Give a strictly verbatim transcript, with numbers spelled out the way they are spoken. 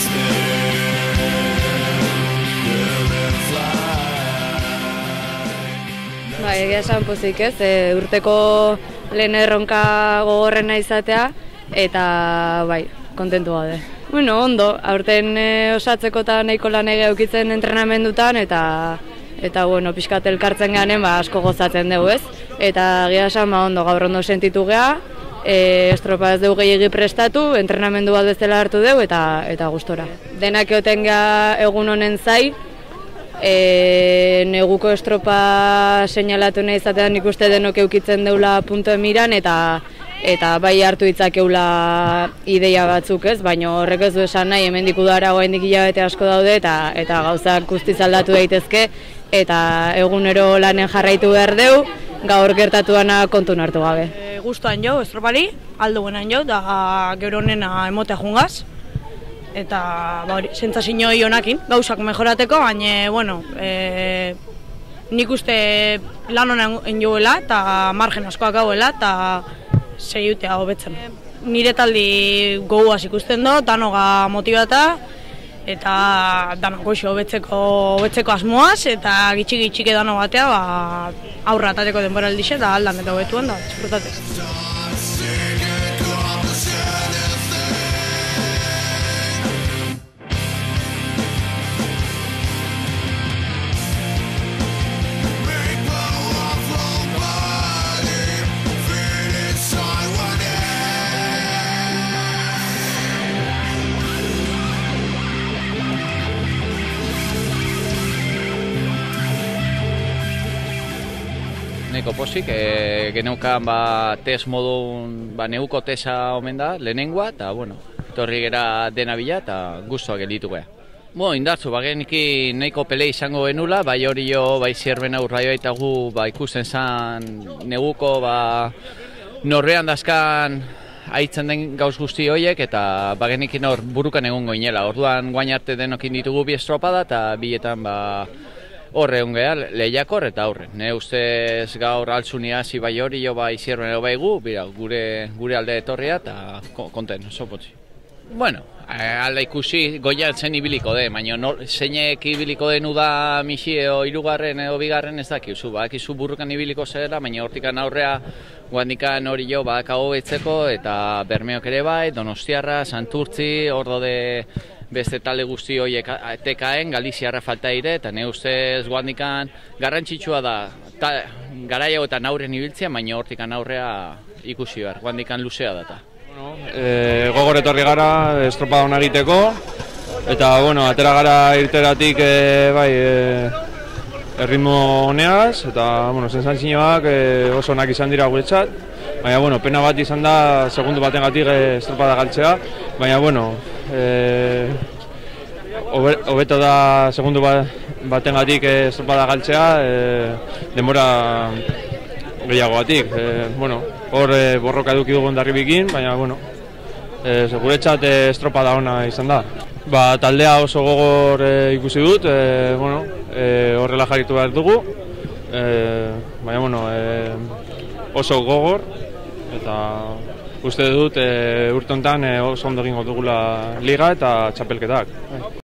Bai, egia esan pozik ez, e, urteko lehen erronka gogorrena izatea, eta bai, kontentu gaude. Bueno, ondo, aurten e, osatzeko eta nahiko lan ege aukitzen entrenamendutan, eta eta bueno, pixkat elkartzen ganen, ba, asko gozatzen dugu ez. Eta egia esan, ba, ondo, gaur ondo sentitu geha, e, estropa ez dugu gehiagi prestatu, entrenamendu bat bezala hartu dugu, eta, eta gustora. Denak egoten geha egun honen zai, E, neguko estropa seinalatu nahi izatean ikuste denok eukitzen deula punto emiran eta eta bai hartu ditzakeula ideia batzuk ez, baina horrek ez du esan nahi hemendik udara oraindik hilabete asko daude eta eta gauzak guztiz aldatu daitezke eta egunero lanen jarraitu behar deu, gaur gertatuana kontu hartu gabe. E, Gustuan jo, estropari, aldo buenan jo, da gero honena emotea jungaz. Eta ba, sentsazio honakin, gauzak mejorateko, baina, bueno, e, nik uste lan honen joela eta margen askoak gauela eta segiutea hobetzen. Nire taldi goguaz ikusten do, danoga motibata eta danok goxo hobetzeko, hobetzeko asmoaz eta gitxik-gitxik dano batea ba, aurra atateko denbora aldixe eta aldan eta hobetuen da, disfrutatez. Neko posik, e, geneukan ba, test modun, ba, neuko tesa omen da, lehenengoa, eta, bueno, torri gera dena bila, eta guztuak gelditu geha. Bo, indartzu, ba, geniki nahiko pele izango genula, bai hori jo, bai zierben aurra baita gu, ba, ikusten zan neguko, ba, norrean dazkan haitzen den gauz guzti horiek, eta ba, genikin hor burukan egongo inela. Orduan guain arte denokin ditugu bi estropada, eta bietan, ba, horre egon geha, lehiakor eta horre. Ne ustez gaur altzunia hasi bai hori jo bai zierben ero bai gu, bira, gure, gure alde etorria eta konten, oso potzi. Bueno, alda ikusi goian zen ibiliko de, baina no, zeinek ibiliko den uda mixi edo hirugarren edo bigarren ez dakizu, bakizu burrukan ibiliko zera, baina hortikan aurrea guandikan hori jo badakago betzeko eta Bermeok ere bai, Donostiarra, Santurtzi, ordo de beste talde guzti horiek tekaen, Galiziarra falta ere, eta ne ustez guandikan garrantzitsua da ta, garaia eta aurren ibiltzea, baina hortikan aurrea ikusi behar, guandikan luzea data. Bueno, e, gogor etorri gara estropa hona egiteko, eta bueno, atera gara irteratik e, bai, e, erritmo honeaz, eta bueno, sentsazioak e, oso onak izan dira guretzat, baina bueno, pena bat izan da segundu baten gatik e, estropada galtzea, baina bueno, e, hobeto da segundu baten gatik e, estropada galtzea, e, denbora gehiagoatik. E, bueno, hor e, borroka eduki dugun darribikin, baina bueno, e, guretzat e, estropada ona izan da. Ba, taldea oso gogor e, ikusi dut, e, bueno, e, horrela jarritu behar dugu, e, baina bueno, e, oso gogor, eta uste dut e, urte honetan e, oso ondo egingo dugula liga eta txapelketak.